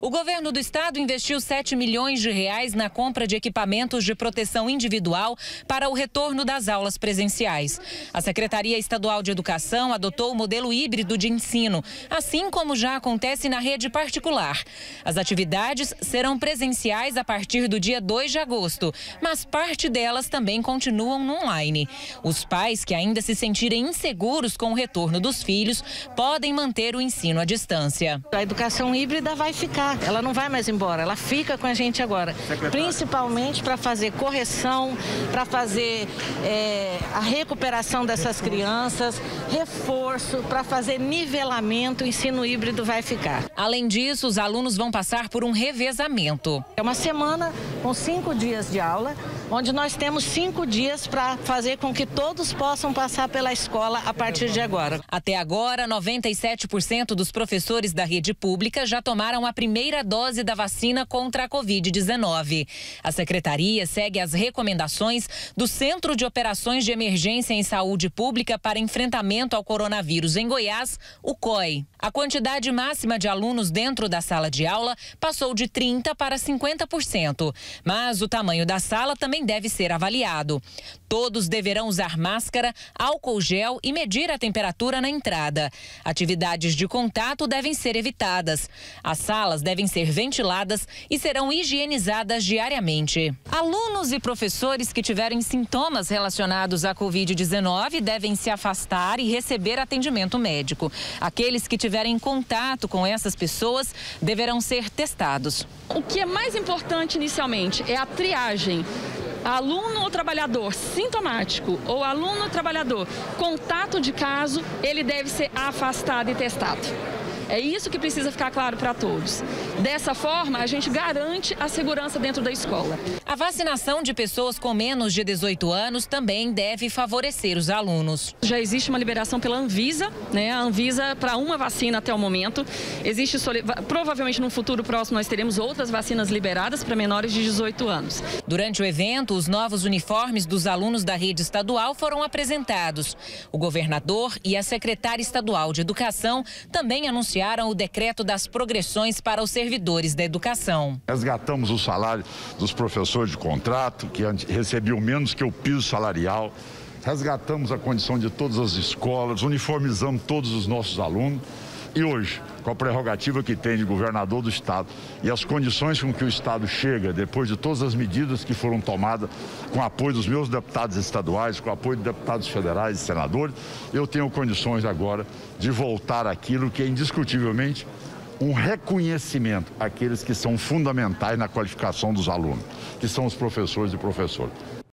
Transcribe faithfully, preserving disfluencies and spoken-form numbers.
O governo do estado investiu sete milhões de reais na compra de equipamentos de proteção individual para o retorno das aulas presenciais. A Secretaria Estadual de Educação adotou o modelo híbrido de ensino, assim como já acontece na rede particular. As atividades serão presenciais a partir do dia dois de agosto, mas parte delas também continuam no online. Os pais que ainda se sentirem inseguros com o retorno dos filhos podem manter o ensino à distância. A educação híbrida vai ficar. Ela não vai mais embora, ela fica com a gente agora, principalmente para fazer correção, para fazer é, a recuperação dessas crianças, reforço, para fazer nivelamento, o ensino híbrido vai ficar. Além disso, os alunos vão passar por um revezamento. É uma semana com cinco dias de aula, onde nós temos cinco dias para fazer com que todos possam passar pela escola a partir de agora. Até agora, noventa e sete por cento dos professores da rede pública já tomaram a primeira dose da vacina contra a covid dezenove. A secretaria segue as recomendações do Centro de Operações de Emergência em Saúde Pública para enfrentamento ao coronavírus em Goiás, o C O I. A quantidade máxima de alunos dentro da sala de aula passou de trinta para cinquenta por cento, mas o tamanho da sala também deve ser avaliado. Todos deverão usar máscara, álcool gel e medir a temperatura na entrada. Atividades de contato devem ser evitadas. As salas devem ser ventiladas e serão higienizadas diariamente. Alunos e professores que tiverem sintomas relacionados à covid dezenove devem se afastar e receber atendimento médico. Aqueles que tiverem contato com essas pessoas deverão ser testados. O que é mais importante inicialmente é a triagem. Aluno ou trabalhador sintomático ou aluno ou trabalhador contato de caso, ele deve ser afastado e testado. É isso que precisa ficar claro para todos. Dessa forma, a gente garante a segurança dentro da escola. A vacinação de pessoas com menos de dezoito anos também deve favorecer os alunos. Já existe uma liberação pela Anvisa, né? A Anvisa para uma vacina até o momento. Existe, provavelmente no futuro próximo nós teremos outras vacinas liberadas para menores de dezoito anos. Durante o evento, os novos uniformes dos alunos da rede estadual foram apresentados. O governador e a secretária estadual de Educação também anunciaram o decreto das progressões para os servidores da educação. Resgatamos o salário dos professores de contrato, que recebiam menos que o piso salarial. Resgatamos a condição de todas as escolas, uniformizamos todos os nossos alunos. E hoje, com a prerrogativa que tem de governador do estado e as condições com que o estado chega, depois de todas as medidas que foram tomadas, com o apoio dos meus deputados estaduais, com o apoio de deputados federais e senadores, eu tenho condições agora de voltar àquilo que é indiscutivelmente um reconhecimento àqueles que são fundamentais na qualificação dos alunos, que são os professores e professoras.